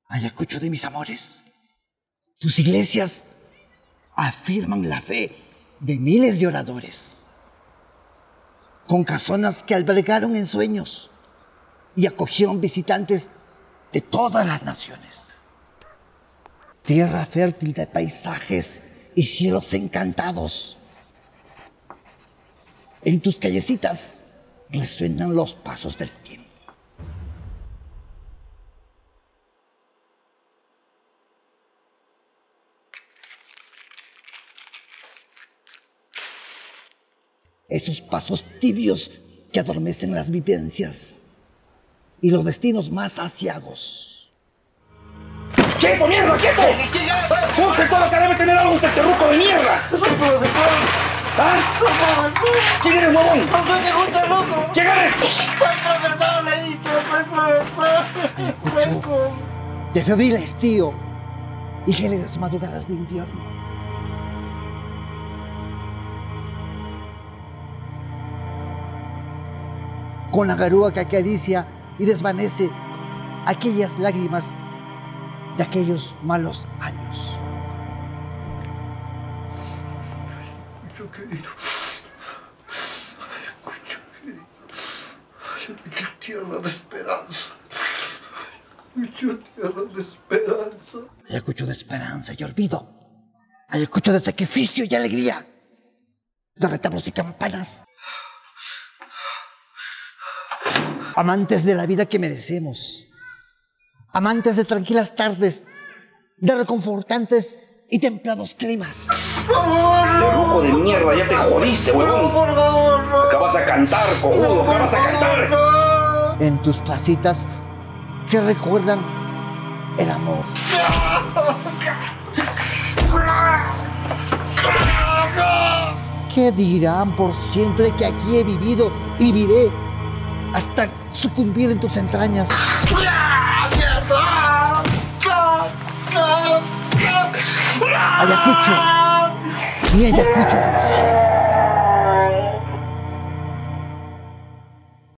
Ayacucho de mis amores, tus iglesias afirman la fe de miles de oradores, con casonas que albergaron ensueños y acogieron visitantes de todas las naciones. Tierra fértil de paisajes y cielos encantados. En tus callecitas resuenan los pasos del tiempo. Esos pasos tibios que adormecen las vivencias y los destinos más aciagos. ¡Quieto, mierda, quieto! ¡Vos que todo acá debe tener algo este terruco de mierda! ¡Soy profesor! ¿Ah? ¡Soy profesor! ¿Quién eres, huevón? ¡No soy ningún terruco! ¿Quién eres? ¡Soy profesor, le he dicho! ¡Soy profesor! Ayacucho, de febril estío y gélidas madrugadas de invierno. Con la garúa que acaricia y desvanece aquellas lágrimas de aquellos malos años. Ayacucho querido. Ayacucho querido. Ayacucho, tierra de esperanza. Ayacucho, tierra de esperanza. Ayacucho de esperanza y olvido. Ayacucho de sacrificio y alegría. De retablos y campanas. Amantes de la vida que merecemos. Amantes de tranquilas tardes, de reconfortantes y templados climas. Terruco de mierda, ya te jodiste, huevón. Por favor, no. Acá vas a cantar, cojudo, acá vas a cantar. No. En tus placitas que recuerdan el amor. ¿Qué dirán por siempre que aquí he vivido y viviré hasta sucumbir en tus entrañas? Ayacucho, mi Ayacucho.